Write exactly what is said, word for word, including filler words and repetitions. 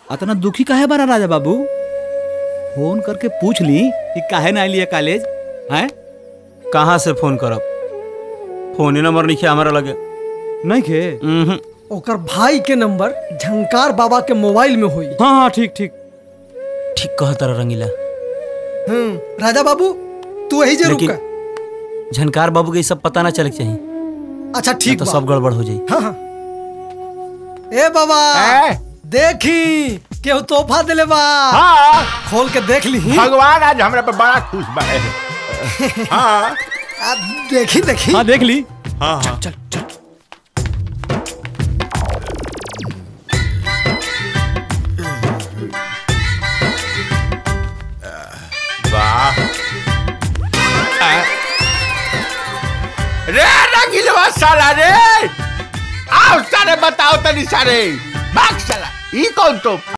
इतना दुखी काहे बारा राजा बाबू? फोन करके पूछ ली कि काहे ना लिया कॉलेज हैं? कहाँ से फोन करब? फोन नंबर नहीं हमारा लगे नहीं खे। ओकर भाई के नंबर झंकार बाबा के मोबाइल में हुई। हाँ हाँ ठीक ठीक ठीक कह तारा रंगीला। हम्म राजा बाबू तू वही जरूर लेकिन झनकार बाबू के सब पता ना चले चाहिए। अच्छा ठीक तो सब गड़बड़ हो जाई। हाँ हाँ। ए बाबा देखी केहू तोहफा दिले बा। हाँ खोल के देख ली। भगवान आज हमरा पे बड़ा खुश बा। हाँ देखी देखी। हाँ देख ली। हाँ हाँ चल चल वाह। रे रंगीलवा साला रे, आओ सारे बताओ तनी सारे। भाग साला, ई कौन तो